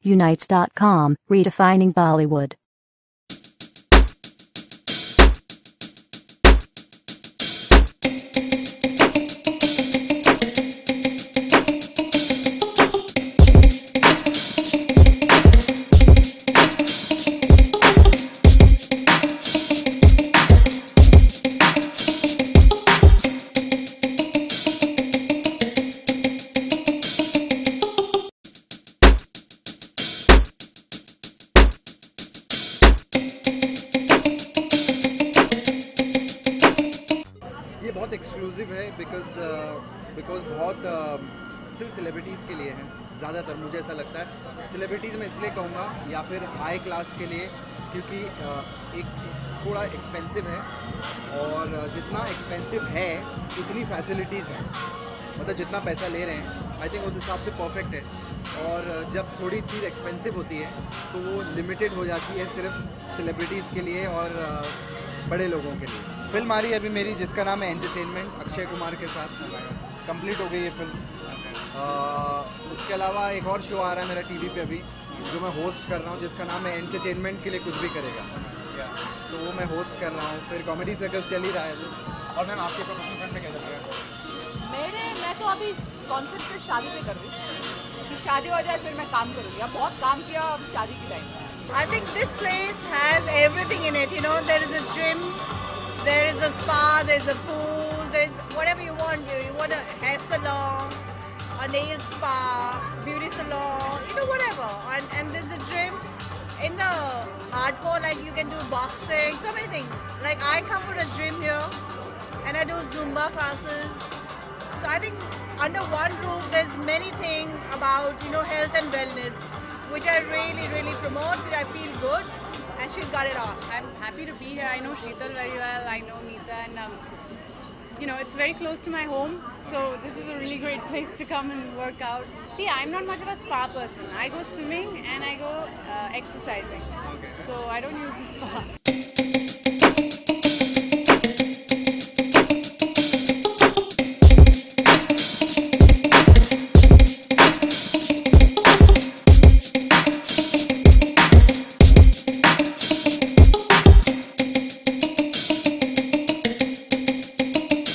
Unites.com, redefining Bollywood. ये बहुत exclusive है बिकॉज बहुत सिर्फ सेलिब्रिटीज़ के लिए है ज़्यादातर, मुझे ऐसा लगता है। सेलिब्रिटीज़ मैं इसलिए कहूँगा या फिर हाई क्लास के लिए, क्योंकि एक थोड़ा एक्सपेंसिव है, और जितना एक्सपेंसिव है उतनी फैसिलिटीज़ हैं, मतलब जितना पैसा ले रहे हैं आई थिंक उस हिसाब से परफेक्ट है। और जब थोड़ी चीज़ एक्सपेंसिव होती है तो वो लिमिटेड हो जाती है सिर्फ सेलिब्रिटीज़ के लिए और बड़े लोगों के लिए। फिल्म आ रही है अभी मेरी जिसका नाम है एंटरटेनमेंट, अक्षय कुमार के साथ कंप्लीट हो गई ये फिल्म। उसके अलावा एक और शो आ रहा है मेरा टीवी पे अभी, जो मैं होस्ट कर रहा हूँ, जिसका नाम है एंटरटेनमेंट के लिए कुछ भी करेगा, तो वो मैं होस्ट कर रहा हूँ। फिर कॉमेडी सर्कस चल ही रहा है। और मैम आपके प्रोफेशनल फ्रंट में क्या चल रहा है? मैं तो अभी कॉन्सेंट्रेट शादी पे कर रही हूँ कि शादी हो जाए फिर मैं काम करूँगी। अब बहुत काम किया अब शादी की time. I think this place has everything in it. You know, there is a gym, there is a spa, there is a pool, there is whatever you want. You want a hair salon, a nail spa, beauty salon, you know, whatever. And there's a gym in the hardcore, like you can do boxing, so many things. Like I come for a gym here, and I do Zumba classes. So I think under one roof, there's many things about, you know, health and wellness, which I really promote, which I feel good, and she's got it all. I'm happy to be here. I know Sheetal very well, I know Neeta, and you know, it's very close to my home, so this is a really great place to come and work out. See, I'm not much of a spa person. I go swimming and I go exercising, so I don't use the spa.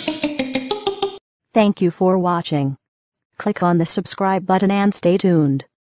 Thank you for watching. Click on the subscribe button and stay tuned.